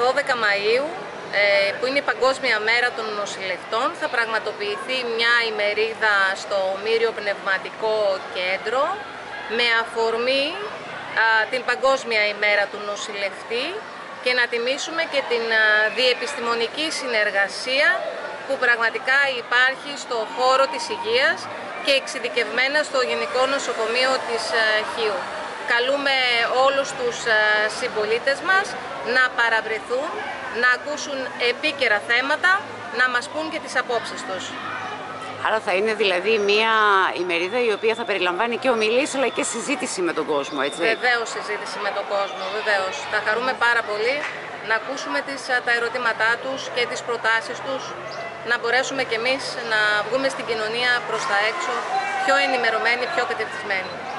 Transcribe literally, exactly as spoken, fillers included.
δώδεκα Μαΐου, που είναι η Παγκόσμια Μέρα των Νοσηλευτών, θα πραγματοποιηθεί μια ημερίδα στο Μύριο Πνευματικό Κέντρο με αφορμή την Παγκόσμια ημέρα του νοσηλευτή και να τιμήσουμε και την διεπιστημονική συνεργασία που πραγματικά υπάρχει στο χώρο της υγείας και εξειδικευμένα στο Γενικό Νοσοκομείο της Χίου. Καλούμε όλους τους συμπολίτες μας να παραβρεθούν, να ακούσουν επίκαιρα θέματα, να μας πούν και τις απόψεις τους. Άρα θα είναι δηλαδή μια ημερίδα η οποία θα περιλαμβάνει και ομιλίες αλλά και συζήτηση με τον κόσμο, έτσι? Βεβαίως συζήτηση με τον κόσμο, βεβαίως. Θα χαρούμε πάρα πολύ να ακούσουμε τις, τα ερωτήματά τους και τις προτάσεις τους, να μπορέσουμε κι εμείς να βγούμε στην κοινωνία προς τα έξω πιο ενημερωμένοι, πιο κατευθυσμένοι.